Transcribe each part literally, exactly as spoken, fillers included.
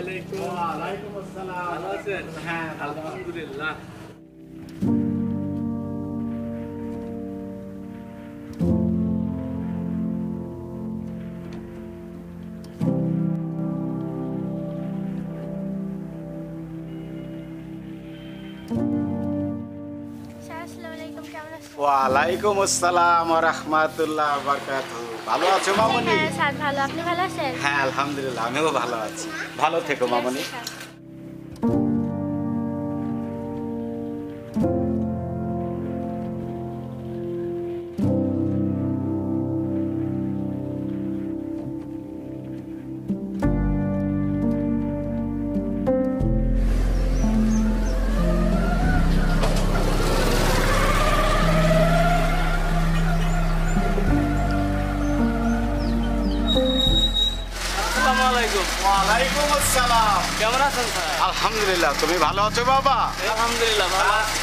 আলাইকুম। ওয়ালাইকুম আসসালাম। ভালো আছেন? হ্যাঁ, আলহামদুলিল্লাহ। ওয়ালাইকুম আসসালাম ওয়া রাহমাতুল্লাহি ওয়া বারাকাতুহু। ভালো আছো মামনি? হ্যাঁ স্যার ভালো, আপনি ভালো আছেন? হ্যাঁ আলহামদুলিল্লাহ, আমিও ভালো আছি। ভালো থেকো মামনি। ওয়ালাইকুম আসসালাম। কেমন আছেন স্যার? আলহামদুলিল্লাহ, তুমি ভালো আছো বাবা? আলহামদুলিল্লাহ ভালো আছি।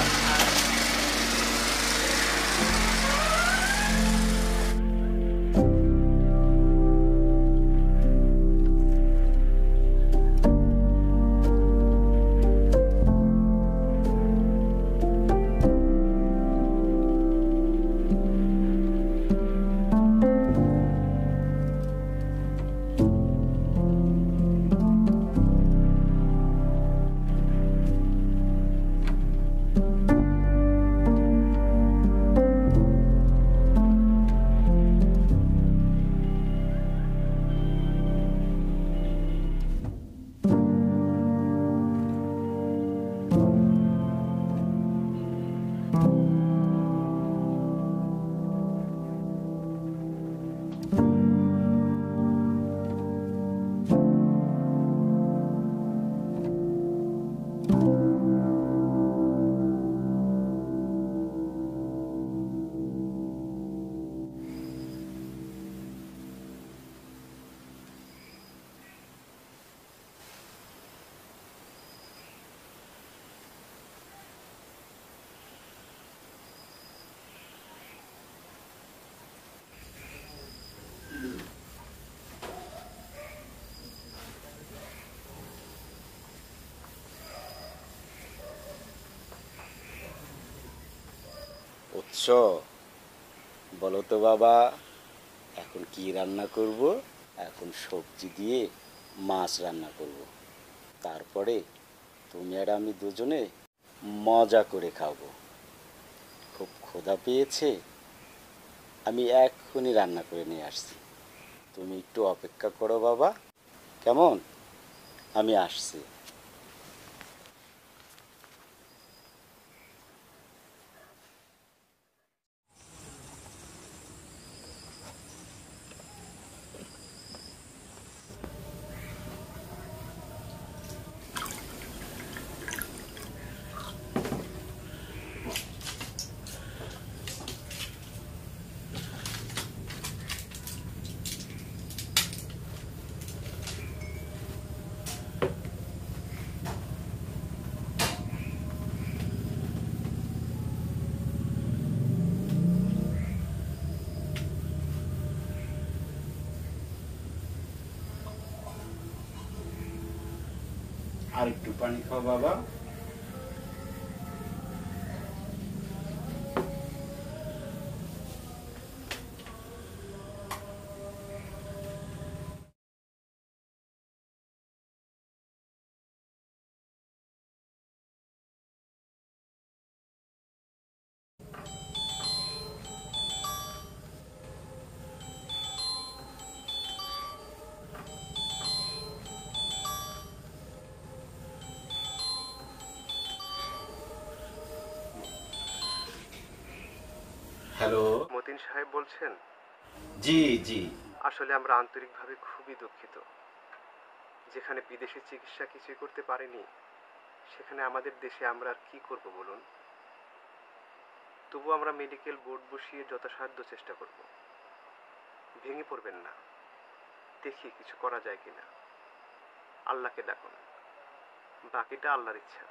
উৎস, বলো তো বাবা, এখন কি রান্না করব? এখন সবজি দিয়ে মাছ রান্না করব, তারপরে তুমি আর আমি দুজনে মজা করে খাবো। খুব ক্ষুধা পেয়েছে, আমি এক্ষুনি রান্না করে নিয়ে আসছি। তুমি একটু অপেক্ষা করো বাবা, কেমন? আমি আসছি। আর একটু পানি খাও বাবা। হ্যালো, মতিন সাহেব বলছেন? জি জি। আসলে আমরা আন্তরিকভাবে খুবই দুঃখিত। যেখানে বিদেশি চিকিৎসা কিছুই করতে পারেনি, সেখানে আমাদের দেশে আমরা আর কি করব বলুন? তবু আমরা মেডিকেল বোর্ড বসিয়ে যথাসাধ্য চেষ্টা করব। ভেঙে পড়বেন না, দেখি কিছু করা যায় কিনা। আল্লাহকে ডাকুন, বাকিটা আল্লাহর ইচ্ছা।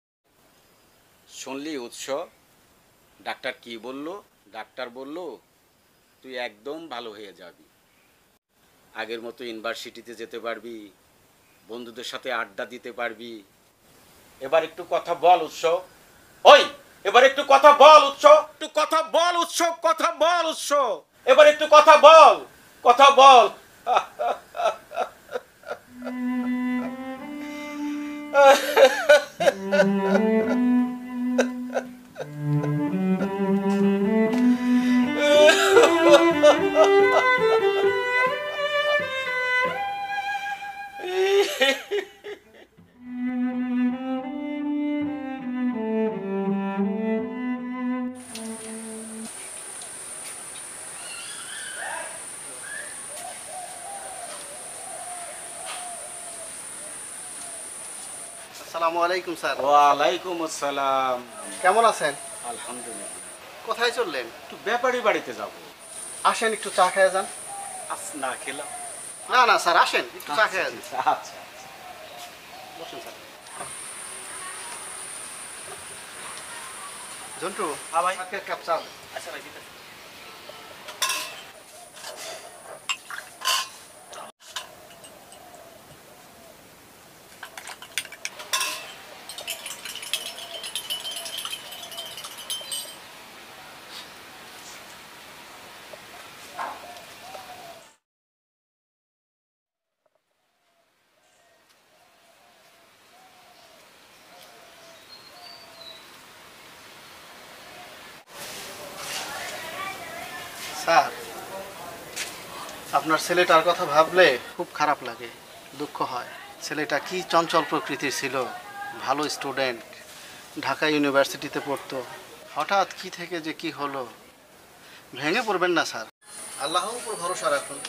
শুনলি উৎস, ডাক্তার কি বলল? ডাক্তার বলল তুই একদম ভালো হয়ে যাবি। আগের মতো ইউনিভার্সিটিতে যেতে পারবি, বন্ধুদের সাথে আড্ডা দিতে পারবি। এবার একটু কথা বল উৎস। ওই এবার একটু কথা বল উৎস, একটু কথা বল উৎস, কথা বল উৎস, এবার একটু কথা বল, কথা বল। আসসালামু আলাইকুম স্যার। ওয়ালাইকুম আসসালাম। কেমন আছেন? আলহামদুলিল্লাহ। কোথায় চললেন? একটু ব্যাপারী বাড়িতে যাব। আসেন একটু চা খেয়ে যান। আজ না খেলাম। না না স্যার, আসেন একটু চা খেয়ে যান। আচ্ছা আচ্ছা। বসুন স্যার। জন্টু, হ্যাঁ ভাই। আমাকে এক কাপ চা দেন। আচ্ছা ভাই, ঠিক আছে। স্যার, আপনার ছেলেটার কথা ভাবলে খুব খারাপ লাগে, দুঃখ হয়। ছেলেটা কি চঞ্চল প্রকৃতির ছিল, ভালো স্টুডেন্ট, ঢাকা ইউনিভার্সিটিতে পড়তো। হঠাৎ কি থেকে যে কি হলো। ভেঙে পড়বেন না স্যার, আল্লাহর উপর ভরসা রাখুন।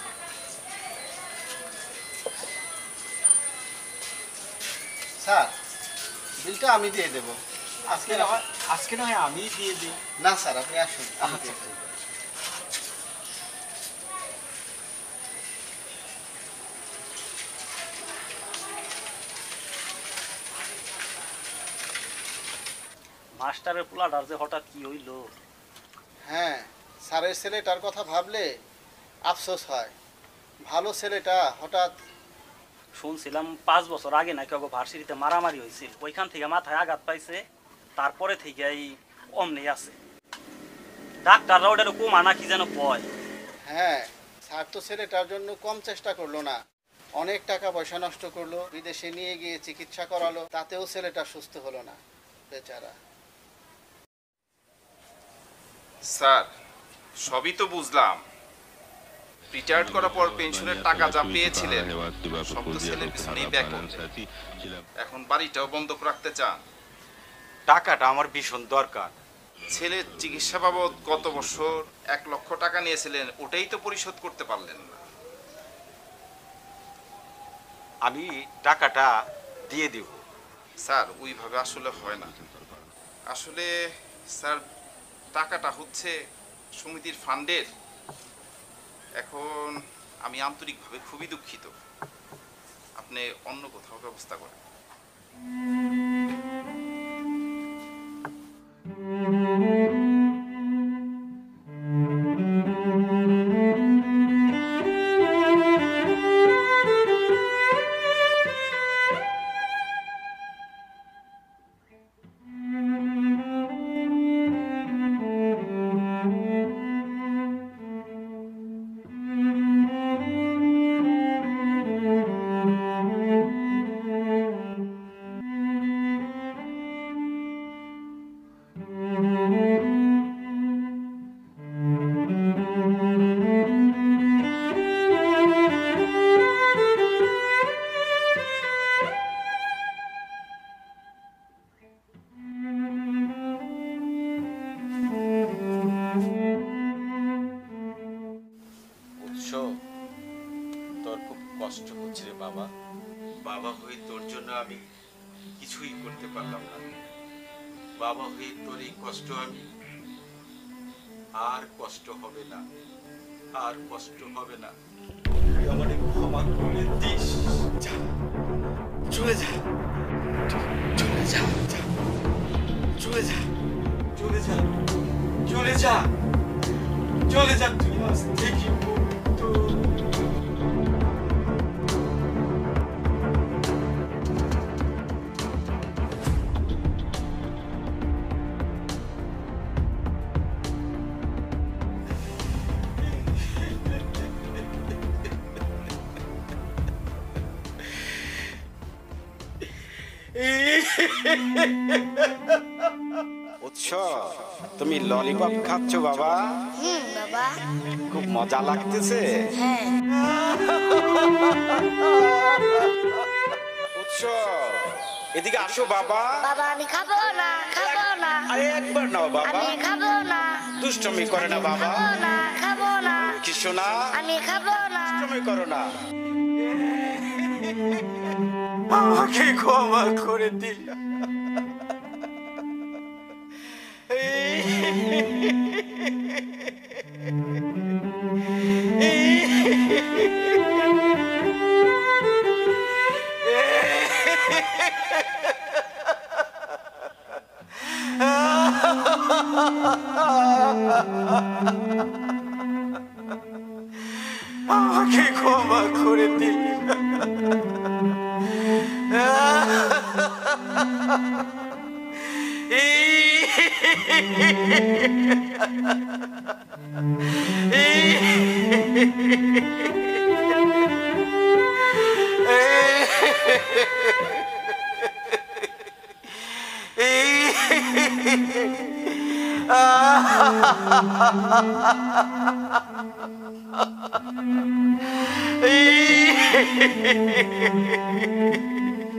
স্যার, বিলটা আমি দিয়ে দেব। আজকে না হয় আজকে না হয় আমি দিয়ে দিই। না স্যার, আপনি আসুন। আচ্ছা। মাস্টারের পোলাটার যে হঠাৎ কি হইল। হ্যাঁ, স্যারের ছেলেটার কথা ভাবলে আফসোস হয়। ভালো ছেলেটা হঠাৎ। শুনছিলাম পাঁচ বছর আগে নাকি ওকে ভার্সিটিতে মারামারি হয়েছিল, ওইখান থেকে মাথায় আঘাত পাইছে, তারপরে থেকে এই অমনি আছে। ডাক্তাররা ওটার কুমা না কি যেন কয়। হ্যাঁ, স্যার তো ছেলেটার জন্য কম চেষ্টা করলো না, অনেক টাকা পয়সা নষ্ট করলো, বিদেশে নিয়ে গিয়ে চিকিৎসা করালো, তাতেও ছেলেটা সুস্থ হলো না, বেচারা। স্যার, সবই তো বুঝলাম। রিটায়ার্ড করার পর পেনশনের টাকা যা পেয়েছিলেন সব তো ছেলের পিছনেই ব্যয় করলেন। এখন বাড়িটাও বন্ধক রাখতে চান। টাকাটা আমার ভীষণ দরকার। ছেলের চিকিৎসা বাবদ গত বছর এক লক্ষ টাকা নিয়েছিলেন, ওটাই তো পরিশোধ করতে পারলেন না। আমি টাকাটা দিয়ে দিব। স্যার, ওইভাবে আসলে হয় না। আসলে স্যার, টাকাটা হচ্ছে সমিতির ফান্ডের। এখন আমি আন্তরিকভাবে খুবই দুঃখিত, আপনি অন্য কোথাও ব্যবস্থা করেন। তোর খুব কষ্ট হচ্ছে রে বাবা। বাবা হয়ে তোর জন্য আমি কিছুই করতে পারলাম না। বাবা হয়ে তোর এই কষ্ট আমি আর কষ্ট হবে না, আর কষ্ট হবে না। তুই আমাকে ক্ষমা করে দিস। যা, চলে যা, চলে যা, চলে যা, চলে যা, চলে যা, চলে যা তুই আজ থেকে মুক্ত। উৎস, তুমি ললিপপ খাচ্ছ বাবা? হুম বাবা। খুব মজা লাগতেছে? হ্যাঁ। উৎস, এদিকে আসো বাবা। বাবা আমি খাবো না, খাবো না। আরে একবার নাও বাবা। আমি খাবো না। দুষ্টমি করে না বাবা। খাবো না, খাবো না। কি শোনা? আমি খাবো না। দুষ্টমি করো না। আমাকে ক্ষমা করে দিল। আমাকে ক্ষমা করে দিল।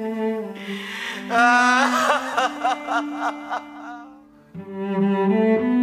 Ah